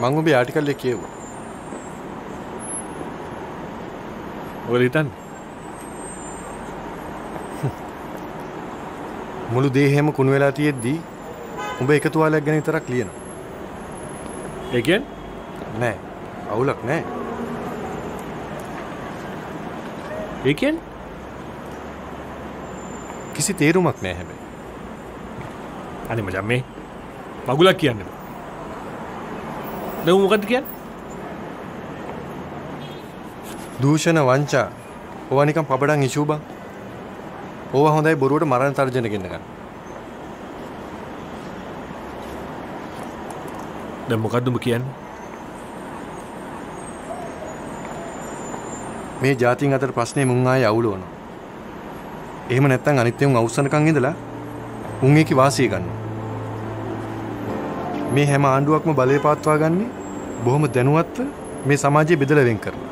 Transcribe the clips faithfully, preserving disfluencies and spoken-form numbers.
මම ඔබේ ආටිකල් එක කියුවා. ඔයාලා හිතන්නේ මුළු දේහෙම කුණු වෙලා තියෙද්දි උඹ එක තුවාලයක් ගැන විතරක් ලියනවා. ඒ කියන්නේ නෑ. අවුලක් නෑ. ඒ කියන්නේ කිසි තේරුමක් නෑ හැබැයි. අනේ මචං මේ මගුලක් කියන්නේ. දැන් මොකද්ද කියන්නේ? දූෂණ වංචා. ඕවා නිකන් පබඩන් ඉෂුව බං. ඕවා හොඳයි බොරුවට මරණ තර්ජන ගෙන්න ගන්න. දැන් මොකද්ද උඹ කියන්නේ? මේ ජාතින් අතර ප්‍රශ්නේ මුන් ආයේ අවුලවනවා. එහෙම නැත්නම් අනිත් ඒවා අවසන්කම් ඉඳලා උන් ඒකේ වාසිය ගන්නවා. මේ හැම ආණ්ඩුවක්ම බලය පාත්වා ගන්නේ බොහොම දැනුවත්ව මේ සමාජය බෙදලා වෙන් කරලා.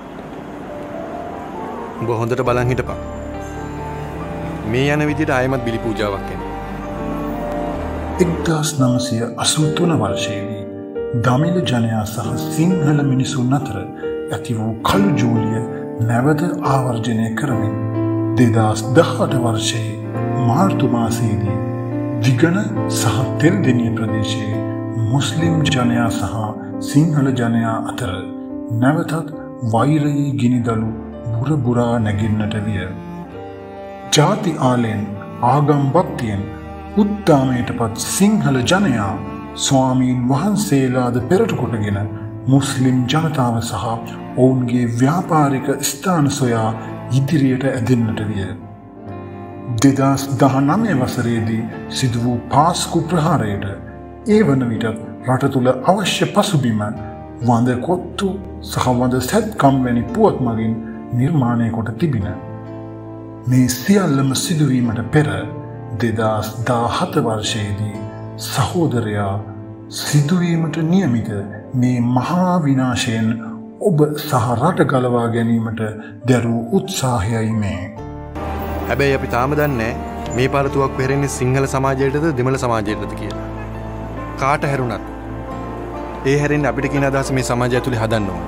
උඹ හොඳට බලන් හිටපන්. මේ යන විදිහට ආයමත් බිලි පූජාවක් එනවා. එක්දාස් නවසිය අසූ තුන වර්ෂයේදී දමිළ ජනයා සහ සිංහල මිනිසුන් අතර ඇති වූ කළු ජූලිය නැවත ආවර්ජනය කරමින් දෙදාස් දහඅට වර්ෂයේ මාර්තු මාසයේදී දිගන සහ තෙල්දෙණිය ප්‍රදේශයේ මුස්ලිම් ජනයා සහ සිංහල ජනයා අතර නැවතත් වෛරයේ ගිනිදළු බුරබුරා නැගින්නට විය. ජාති ආලෙන් ආගම් භක්තියෙන් උද්දාමයට පත් සිංහල ජනයා ස්වාමීන් වහන්සේලාද පෙරට කොටගෙන මුස්ලිම් ජනතාව සහ ඔවුන්ගේ ව්‍යාපාරික ස්ථාන සොයා ඉදිරියට ඇදෙන්නට විය. දෙදාස් දහනවය වසරේදී සිදු වූ පාස්කු ප්‍රහාරයට ඒ වන විට රට තුළ අවශ්‍ය පසුබිම වඳ කොත්තු සහ වඳ සැත්කම් වැනි පුවත් මගින් නිර්මාණය කොට තිබින. මේ සියල්ලම සිදුවීමට පෙර දෙදාස් දාහත වර්ෂයේදී සහෝදරයා සිදුවීමට නියමිත මේ මහා විනාශයෙන් ඔබ සහ රට ගලවා ගැනීමට දැරූ උත්සාහයයි මේ. හැබැයි අපි තාම දන්නේ මේ පළතුවක් පෙරෙන්නේ සිංහල සමාජයටද දෙමළ සමාජයටද කියලා. කාට හැරුණත් ඒ හැරෙන්නේ අපිට කියන අදහස මේ සමාජය ඇතුලේ හදන්න ඕන.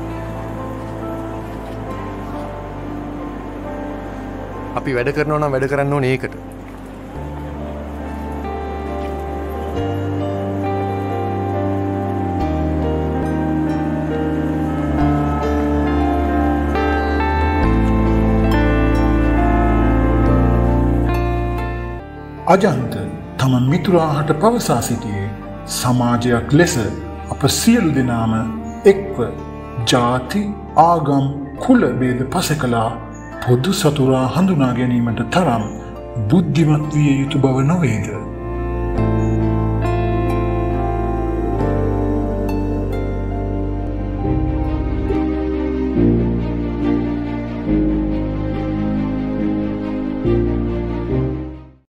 අපි වැඩ කරනවා නම් වැඩ කරන්න ඕනේ ඒකට. අජන්ත තම මිතුරාහට පවසා සිටියේ සමාජයක් ලෙස අප සියලු දෙනාම එක්ව ජාති ආගම් කුල බේද පසකලා පොදු සතුරා හඳුනා ගැනීමට තරම් බුද්ධිමත් විය යුතු බව නොවේද?